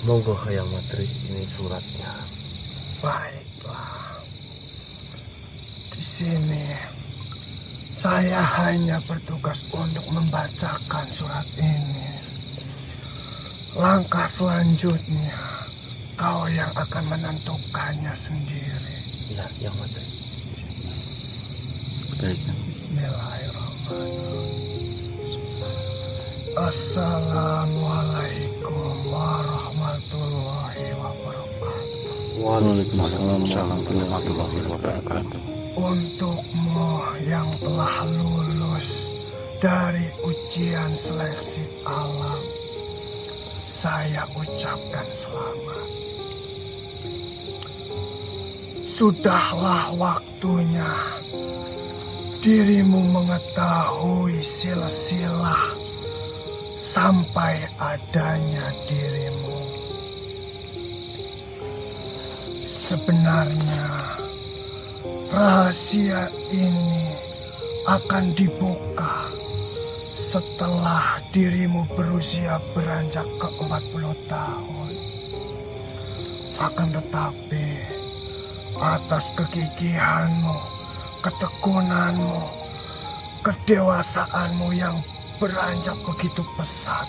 Monggo Hayam Madri, ini suratnya. Baiklah. Di sini saya hanya bertugas untuk membacakan surat ini. Langkah selanjutnya kau yang akan menentukannya sendiri. Ya, Hayam Madri. Bismillahirrahmanirrahim. Assalamualaikum warahmatullahi wabarakatuh. Waalaikumsalam warahmatullahi wabarakatuh. Untukmu yang telah lulus dari ujian seleksi alam, saya ucapkan selamat. Sudahlah waktunya dirimu mengetahui silsilah sampai adanya dirimu. Sebenarnya rahasia ini akan dibuka setelah dirimu berusia beranjak ke 40 tahun. Akan tetapi atas kegigihanmu, ketekunanmu, kedewasaanmu yang beranjak begitu pesat,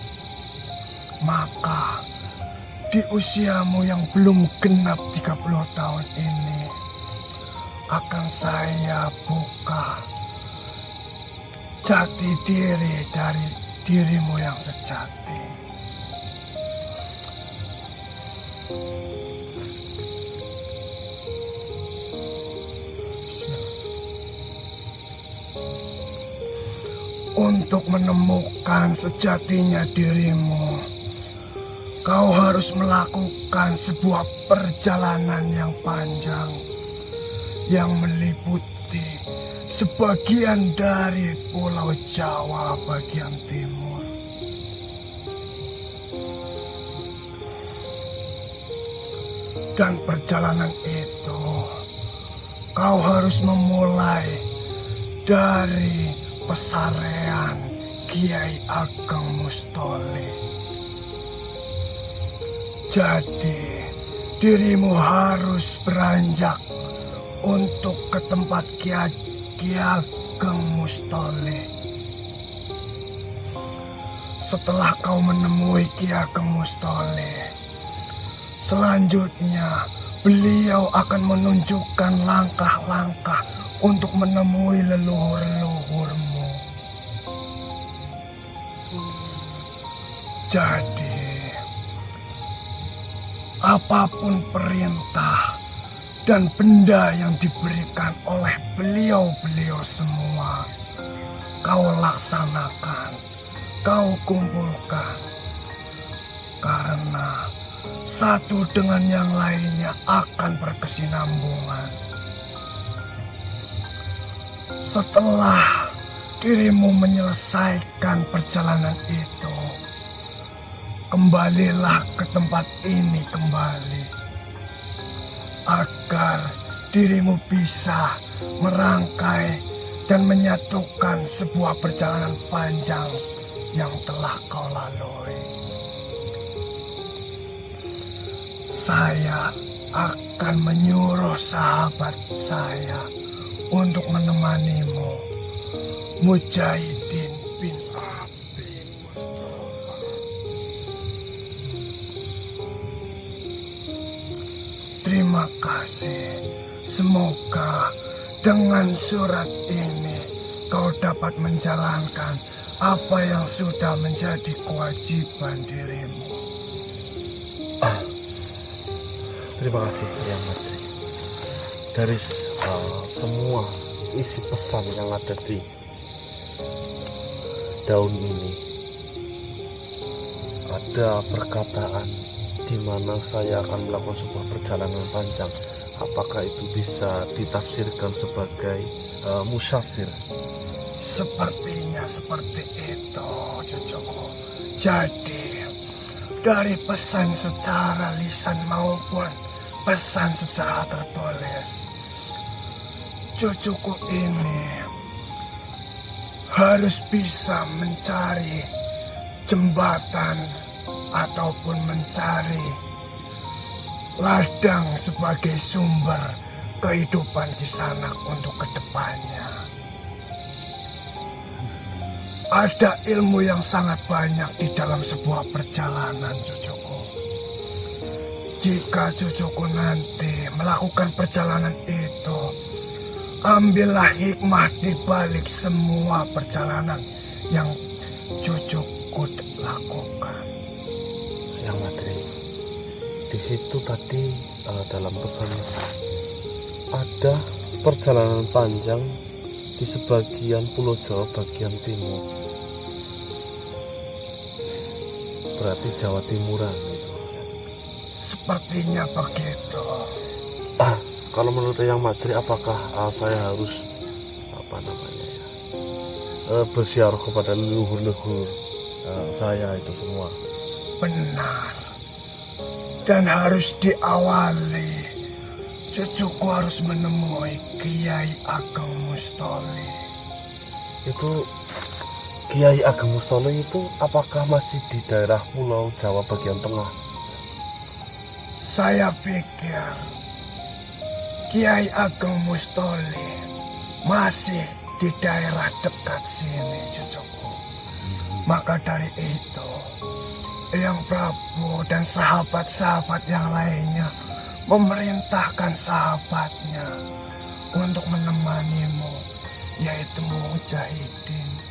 maka di usiamu yang belum genap 30 tahun ini akan saya buka jati diri dari dirimu yang sejati. Untuk menemukan sejatinya dirimu, kau harus melakukan sebuah perjalanan yang panjang yang meliputi sebagian dari Pulau Jawa bagian timur. Dan perjalanan itu kau harus memulai dari pesarean Kiai Ageng Mustoli. Jadi dirimu harus beranjak untuk ke tempat Kiai Ageng Mustoli. Setelah kau menemui Kiai Ageng Mustoli, selanjutnya beliau akan menunjukkan langkah-langkah untuk menemui leluhur-leluhurmu. Jadi, apapun perintah dan benda yang diberikan oleh beliau-beliau semua, kau laksanakan, kau kumpulkan. Karena satu dengan yang lainnya akan berkesinambungan. Setelah dirimu menyelesaikan perjalanan itu, kembalilah ke tempat ini kembali, agar dirimu bisa merangkai dan menyatukan sebuah perjalanan panjang yang telah kau lalui. Saya akan menyuruh sahabat saya untuk menemanimu, Mujahidin bin Abi Mustafa. Terima kasih. Semoga dengan surat ini kau dapat menjalankan apa yang sudah menjadi kewajiban dirimu. Terima kasih Hayam Madri. Dari semua isi pesan yang ada di daun ini, ada perkataan di mana saya akan melakukan sebuah perjalanan panjang. Apakah itu bisa ditafsirkan sebagai musafir? Sepertinya seperti itu, cucuku. Jadi, dari pesan secara lisan maupun pesan secara tertulis, cucuku ini harus bisa mencari jembatan ataupun mencari ladang sebagai sumber kehidupan Kisanak untuk kedepannya. Ada ilmu yang sangat banyak di dalam sebuah perjalanan, cucuku. Jika cucuku nanti melakukan perjalanan itu, ambillah hikmah di balik semua perjalanan yang cucuku lakukan. Yang Madri, di situ tadi dalam pesan ada perjalanan panjang di sebagian Pulau Jawa bagian timur. Berarti Jawa Timuran gitu. Sepertinya begitu. Kalau menurut Yang Madri, apakah saya harus bersiarah kepada leluhur-leluhur saya itu semua? Benar. Dan harus diawali. Cucuku harus menemui Kiai Ageng Mustoli. Itu Kiai Ageng Mustoli itu apakah masih di daerah Pulau Jawa bagian tengah? Saya pikir Kiai Ageng Mustoli masih di daerah dekat sini, cucuku. Maka dari itu, Eyang Prabu dan sahabat-sahabat yang lainnya memerintahkan sahabatnya untuk menemanimu, yaitu Mujahidin.